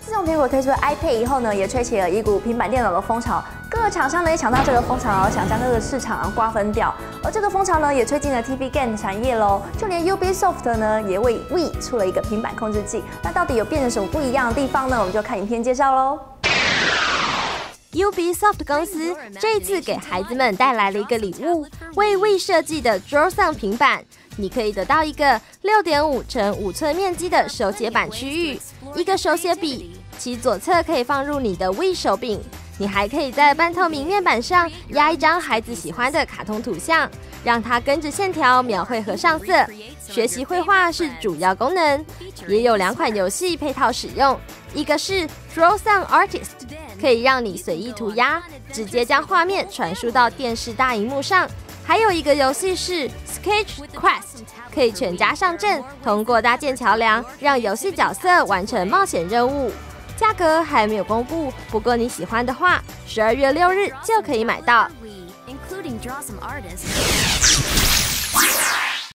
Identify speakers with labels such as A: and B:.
A: 自从苹果推出 iPad 以后呢，也吹起了一股平板电脑的风潮，各个厂商呢也抢到这个风潮，想将这个市场瓜分掉。而这个风潮呢，也吹进了 TV Game 产业喽。就连 Ubisoft 呢，也为 Wii 出了一个平板控制器。那到底有变成什么不一样的地方呢？我们就看影片介绍喽。
B: Ubisoft 公司这一次给孩子们带来了一个礼物，为 Wii 设计的 Drawson 平板，你可以得到一个6.5乘5寸面积的手写板区域，一个手写笔，其左侧可以放入你的 Wii 手柄。你还可以在半透明面板上压一张孩子喜欢的卡通图像，让他跟着线条描绘和上色。学习绘画是主要功能，也有2款游戏配套使用，一个是 Drawson Artist。 可以让你随意涂鸦，直接将画面传输到电视大荧幕上。还有一个游戏是 Sketch Quest， 可以全家上阵，通过搭建桥梁，让游戏角色完成冒险任务。价格还没有公布，不过你喜欢的话，12月6日就可以买到。